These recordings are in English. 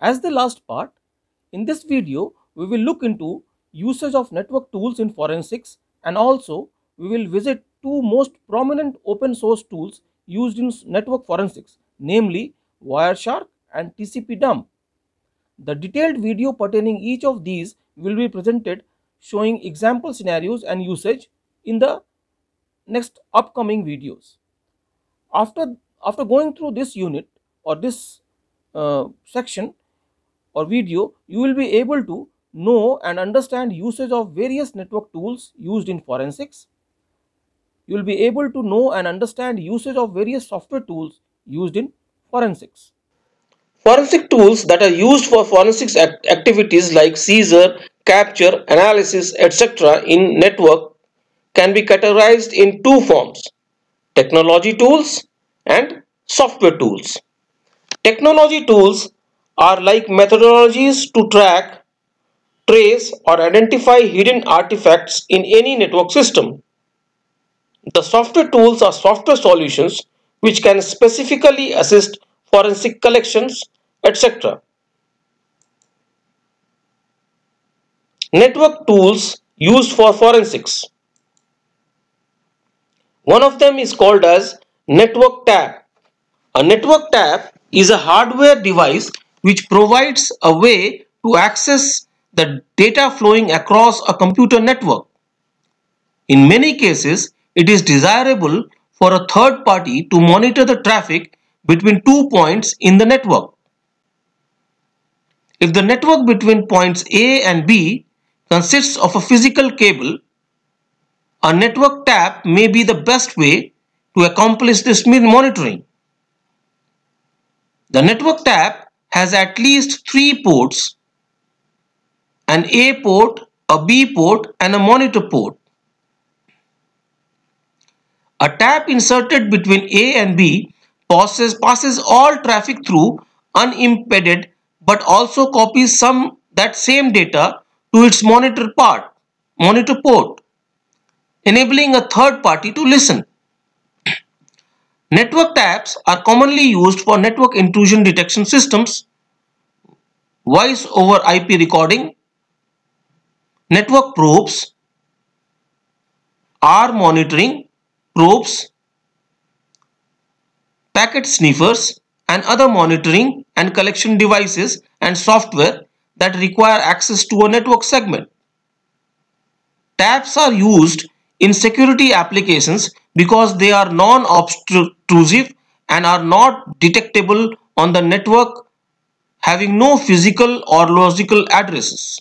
As the last part, in this video, we will look into usage of network tools in forensics, and also we will visit two most prominent open source tools used in network forensics, namely Wireshark and TCP-dump. The detailed video pertaining each of these will be presented, showing example scenarios and usage in the next upcoming videos. After going through this unit or this section or video, you will be able to know and understand usage of various network tools used in forensics. You will be able to know and understand usage of various software tools used in forensics. Forensic tools that are used for forensics activities like seizure, capture, analysis, etc. in network can be categorized in two forms: technology tools and software tools. Technology tools are like methodologies to track, trace, or identify hidden artifacts in any network system. The software tools are software solutions which can specifically assist forensic collections, etc. Network tools used for forensics. One of them is called as network tap. A network tap is a hardware device which provides a way to access the data flowing across a computer network. In many cases, it is desirable for a third party to monitor the traffic between 2 points in the network. If the network between points A and B consists of a physical cable, a network tap may be the best way to accomplish this monitoring. The network tap has at least 3 ports: an A port, a B port, and a monitor port. A tap inserted between A and B passes all traffic through unimpeded, but also copies that same data to its monitor port, enabling a third party to listen. Network taps are commonly used for network intrusion detection systems, voice over IP recording, network probes, R monitoring probes, packet sniffers, and other monitoring and collection devices and software that require access to a network segment. Taps are used in security applications because they are non-obtrusive and are not detectable on the network, having no physical or logical addresses.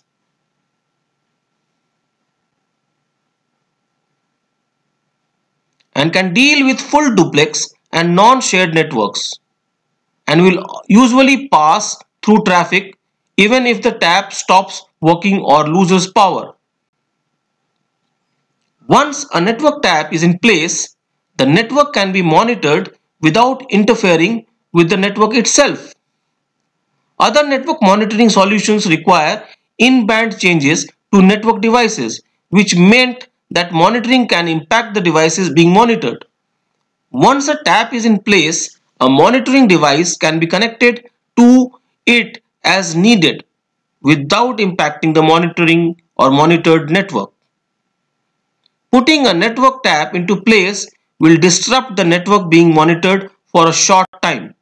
And can deal with full duplex and non-shared networks, and will usually pass through traffic even if the tap stops working or loses power. Once a network tap is in place, the network can be monitored without interfering with the network itself. Other network monitoring solutions require in-band changes to network devices, which meant that monitoring can impact the devices being monitored. Once a tap is in place, a monitoring device can be connected to it as needed without impacting the monitoring or monitored network. Putting a network tap into place will disrupt the network being monitored for a short time.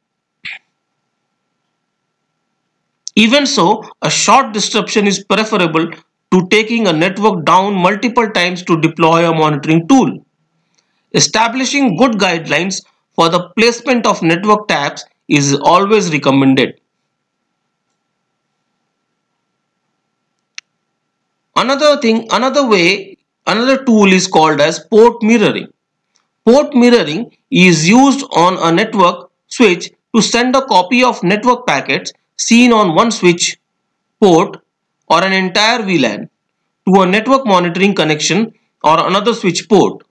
Even so, a short disruption is preferable to taking a network down multiple times to deploy a monitoring tool. Establishing good guidelines for the placement of network taps is always recommended. Another tool is called as port mirroring. Port mirroring is used on a network switch to send a copy of network packets seen on one switch port or an entire VLAN to a network monitoring connection or another switch port.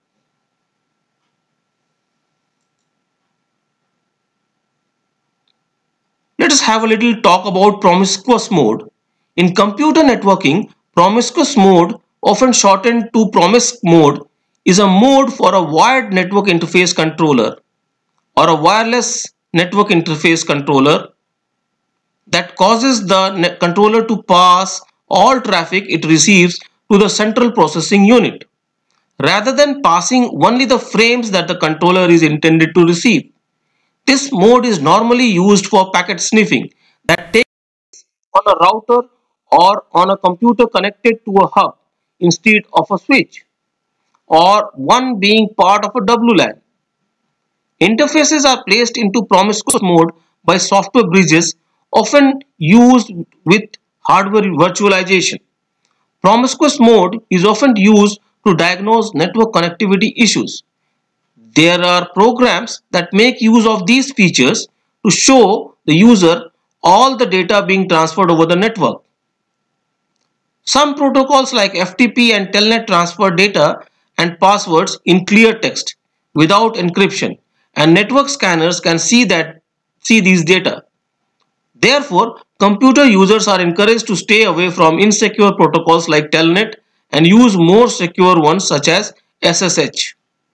Let us have a little talk about promiscuous mode. In computer networking, promiscuous mode, often shortened to PROMIS mode, is a mode for a wired network interface controller or a wireless network interface controller that causes the controller to pass all traffic it receives to the central processing unit, rather than passing only the frames that the controller is intended to receive. This mode is normally used for packet sniffing that takes on a router or on a computer connected to a hub instead of a switch, or one being part of a WLAN. Interfaces are placed into promiscuous mode by software bridges, often used with hardware virtualization. Promiscuous mode is often used to diagnose network connectivity issues. There are programs that make use of these features to show the user all the data being transferred over the network. Some protocols like FTP and Telnet transfer data and passwords in clear text without encryption, and network scanners can see these data. Therefore, computer users are encouraged to stay away from insecure protocols like Telnet and use more secure ones such as SSH.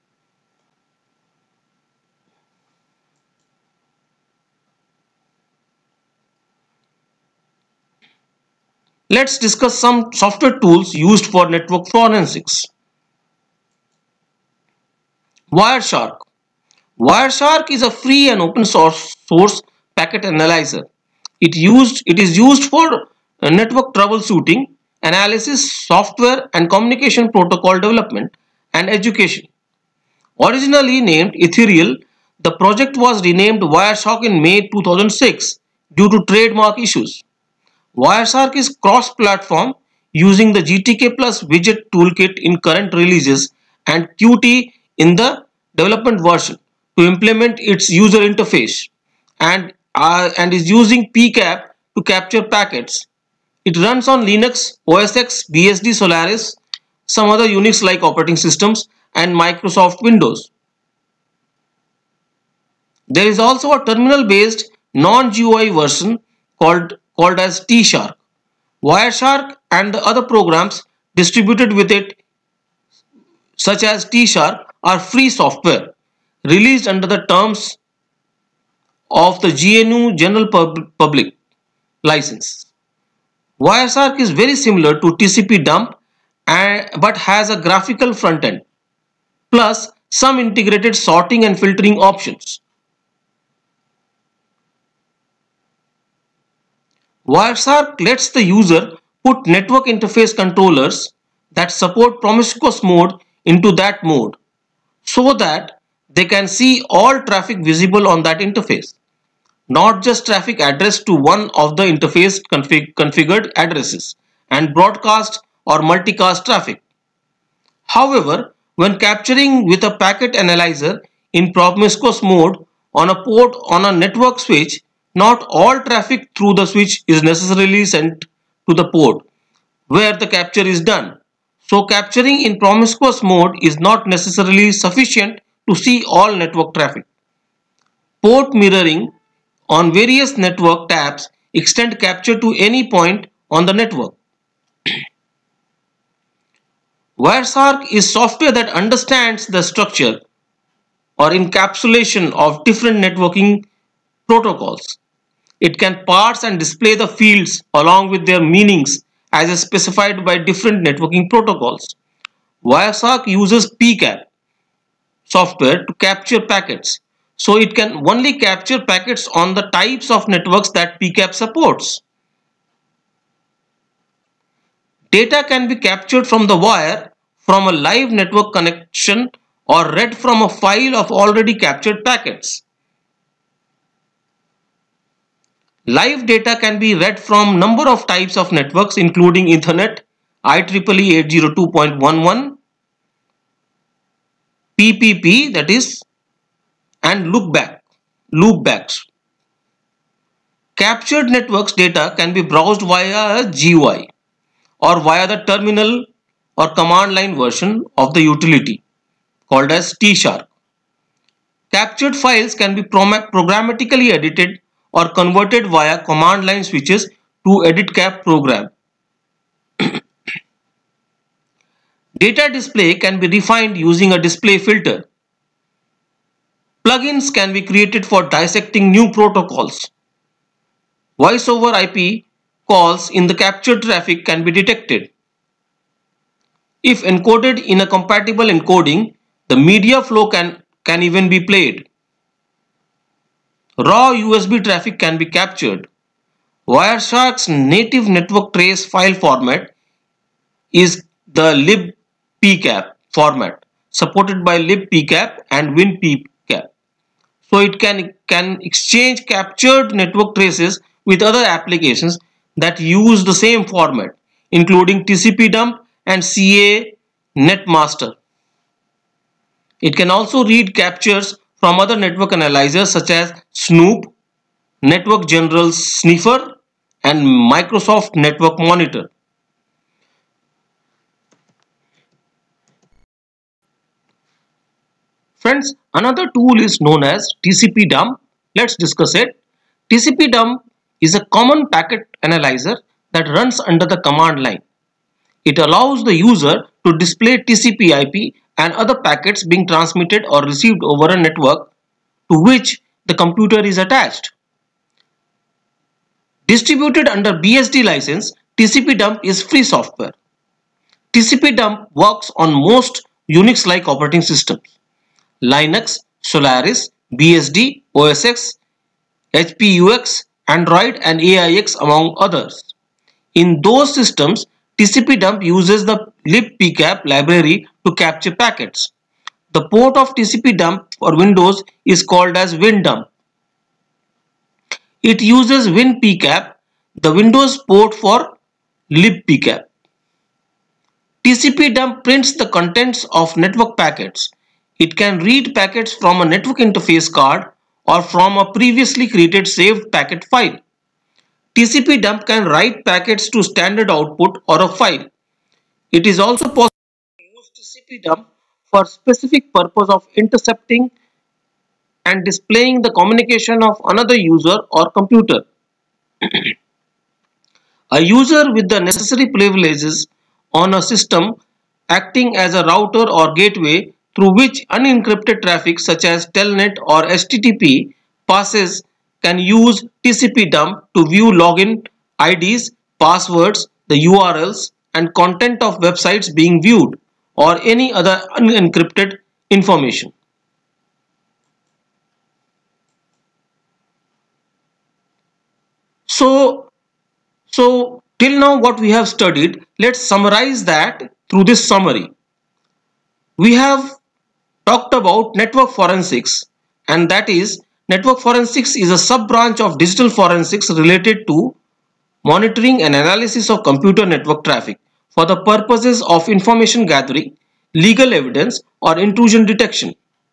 Let's discuss some software tools used for network forensics. Wireshark. Wireshark is a free and open source packet analyzer. It is used for network troubleshooting, analysis, software and communication protocol development and education. Originally named Ethereal, the project was renamed Wireshark in May 2006 due to trademark issues. Wireshark is cross-platform using the GTK Plus widget toolkit in current releases and Qt in the development version to implement its user interface, and is using PCAP to capture packets. It runs on Linux, OS X, BSD Solaris, some other Unix-like operating systems, and Microsoft Windows. There is also a terminal-based non-GUI version called as T-Shark. Wireshark and the other programs distributed with it, such as T-Shark, are free software released under the terms of the GNU General Public License. Wireshark is very similar to TCP dump but has a graphical front end, plus some integrated sorting and filtering options. Wireshark lets the user put network interface controllers that support promiscuous mode into that mode so that they can see all traffic visible on that interface, not just traffic addressed to one of the interface configured addresses and broadcast or multicast traffic. However, when capturing with a packet analyzer in promiscuous mode on a port on a network switch, not all traffic through the switch is necessarily sent to the port where the capture is done. So capturing in promiscuous mode is not necessarily sufficient to see all network traffic. Port mirroring on various network tabs extend capture to any point on the network. Wireshark is software that understands the structure or encapsulation of different networking protocols. It can parse and display the fields along with their meanings as specified by different networking protocols. Wireshark uses PCAP software to capture packets, so it can only capture packets on the types of networks that PCAP supports. Data can be captured from the wire from a live network connection or read from a file of already captured packets. Live data can be read from number of types of networks including Ethernet, IEEE 802.11, PPP, that is, and loopbacks. Captured networks data can be browsed via a GUI or via the terminal or command line version of the utility called as T-Shark. Captured files can be programmatically edited or converted via command line switches to EditCap program. Data display can be refined using a display filter. Plugins can be created for dissecting new protocols. voice over IP calls in the captured traffic can be detected. If encoded in a compatible encoding, the media flow can even be played. Raw USB traffic can be captured. Wireshark's native network trace file format is the libpcap format, supported by libpcap and winpcap. So it can exchange captured network traces with other applications that use the same format, including TCP dump and CA netmaster. It can also read captures from other network analyzers such as Snoop, Network General Sniffer, and Microsoft Network Monitor. Friends, another tool is known as TCP dump. Let's discuss it. TCP dump is a common packet analyzer that runs under the command line. It allows the user to display TCP IP and other packets being transmitted or received over a network to which the computer is attached. Distributed under BSD license, TCP dump is free software. TCP dump works on most Unix-like operating systems: Linux, Solaris, BSD, OS X, HPUX, Android, and AIX, among others. In those systems, TCP dump uses the libpcap library to capture packets. The port of TCP dump for Windows is called as WinDump. It uses WinPcap, the Windows port for libpcap. TCP dump prints the contents of network packets. It can read packets from a network interface card or from a previously created saved packet file. TCP dump can write packets to standard output or a file. It is also possible to use TCP dump for specific purpose of intercepting and displaying the communication of another user or computer. A user with the necessary privileges on a system acting as a router or gateway through which unencrypted traffic such as Telnet or HTTP passes can use TCP dump to view login IDs, passwords, the URLs, and content of websites being viewed, or any other unencrypted information. So, so till now what we have studied, let's summarize that through this summary. We have talked about network forensics, and that is, network forensics is a sub branch of digital forensics related to monitoring and analysis of computer network traffic for the purposes of information gathering, legal evidence, or intrusion detection.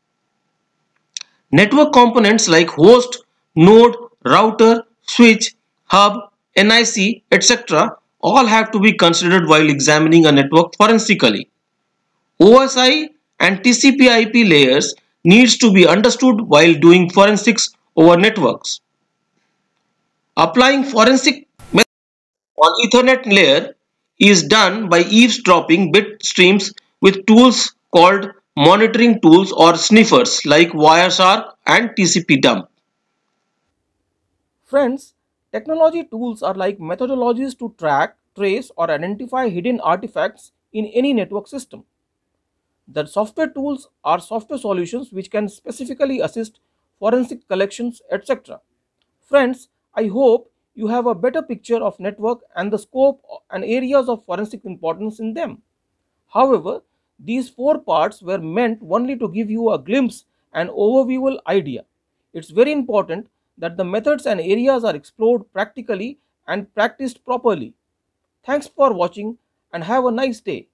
Network components like host, node, router, switch, hub, NIC, etc. all have to be considered while examining a network forensically. OSI and TCP/IP layers needs to be understood while doing forensics over networks. Applying forensic methods on Ethernet layer is done by eavesdropping bit streams with tools called monitoring tools or sniffers like Wireshark and TCP dump. Friends, technology tools are like methodologies to track, trace, or identify hidden artifacts in any network system. The software tools are software solutions which can specifically assist forensic collections, etc. Friends, I hope you have a better picture of network and the scope and areas of forensic importance in them. However, these four parts were meant only to give you a glimpse and overview idea. It's very important that the methods and areas are explored practically and practiced properly. Thanks for watching and have a nice day.